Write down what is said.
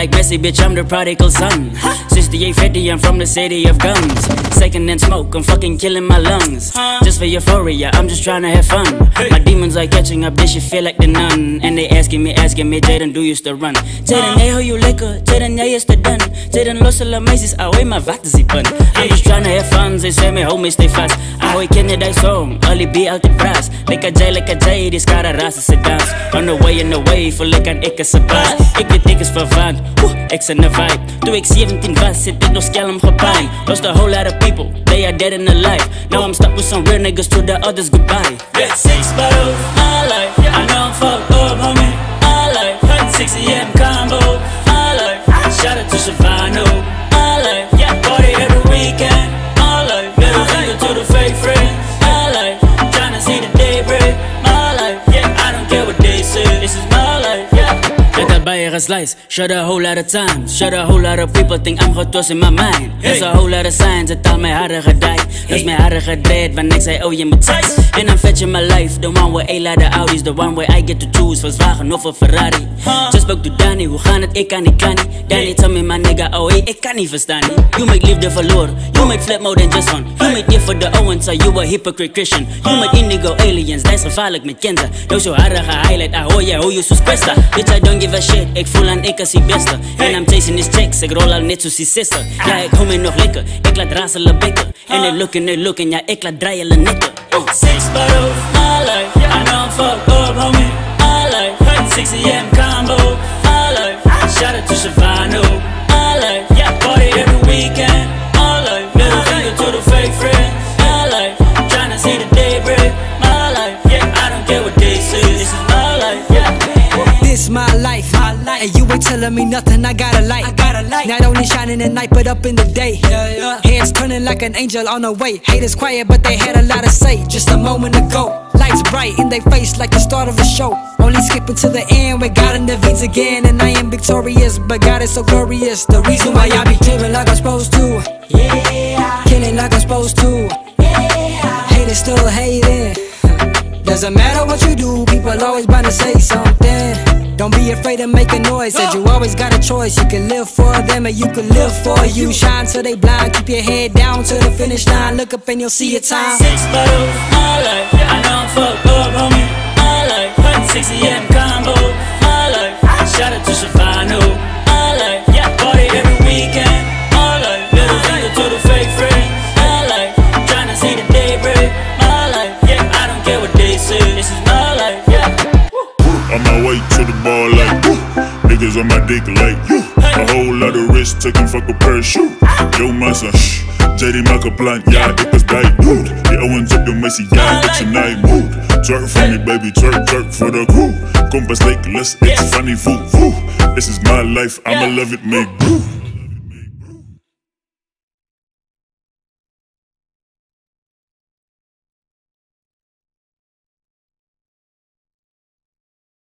like Messi, bitch, I'm the prodigal son. 6850, I'm from the city of guns. Second and smoke, I'm fucking killing my lungs. Just for euphoria, I'm just trying to have fun. My demons are catching up, they should feel like the nun. And they asking me, Jaden, do you still run? Jaden, hey, how you lekker? Jaden, jij is te done. Jaden, losse la meisjes, away, maar wat is die pun? I'm just trying to have fun, they say me, homie, stay fast. Ahoy, ken je die song? Ali B uit de braas. Lekker Jay, die skara raas se dans. On the way, voel ik aan ik is een baas. Ik weet ik is verwaand, ik zijn de vibe. Toen ik 17 was, zit ik nog skelm gepijn. Lost a whole lot of people, they are dead in the life. Now I'm stuck with some real niggas, to the others goodbye. Got 6 bottles, my life. I know I'm fucked up, homie, my life. 6 AM combo, my life. Shout out to Savano, my life. Party every weekend, my life. Middle finger to the fake friends, my life. Tryna see the day break, my life. I don't care what they say, this is my life. Let buy a slice, shut a whole lot of times. Shut a whole lot of people think I'm hot in my mind. There's a whole lot of signs that tell me how to die. That's me how to dead when next say oh you my tights. And I'm fetching my life, the one where a lot of Audis, the one where I get to choose Volkswagen of a Ferrari. Just spoke to Danny, hoe gaan het? Ik kan niet. Danny tell me my nigga, oh hey, ik kan niet verstaan nie. You make liefde verloren, you make flip more than just one. You make it for the Owens, so you a hypocrite Christian. You make indigo aliens, dat is gevaarlijk met Kenza. Nou zo harige highlight, ahoy yeah, hoe je sus kwesta. Bitch I don't give a shit, ik voel aan ik als die beste. And I'm chasing these checks, ik roll al net zoals die sister. Ja ik hou me nog lekker, ik laat razelen bikken. En they looking, ja ik laat draaien nikken. 6 bottles, my life. I know I'm fucked up, homie, my life. 6 AM combo, my life. Shout out to Savano, my life. Party every weekend, my life. Middle finger to the fake friends, my life. Tryna see the day break, my life. I don't care what they say, this is my life. This my life, and you ain't telling me nothing. I got a light, not only shining at night, but up in the day. Heads turning like an angel on the way. Haters quiet, but they had a lot to say just a moment ago. Lights bright in their face like the start of a show. Only skipping to the end with God intervenes again. And I am victorious, but God is so glorious. The reason why I be living like I'm supposed to, killing like I'm supposed to. Haters still hating. Doesn't matter what you do, people always bound to say something. Don't be afraid to make a noise, said you always got a choice. You can live for them or you can live for you. Shine till they blind, keep your head down to the finish line. Look up and you'll see your time. 6 bottles, my life. I know I'm fucked up, homie, my life. 6 AM combo, my life. Shout out to Savano, my life. Party every weekend, my life. Middle finger to the fake friends, my life. Tryna see the day break, my life. I don't care what they say, this is my life. On my way to the ball like niggas on my dick like a whole lot of risk taking fuck a parachute. Yo massa, JD Maakaplan, ja ik was bij dude. Die Owens op de Messi, ja ik zijn night mood. Twerk for me baby, twerk for the crew. Compass like let's it's funny food. This is my life, I'ma love it, make do.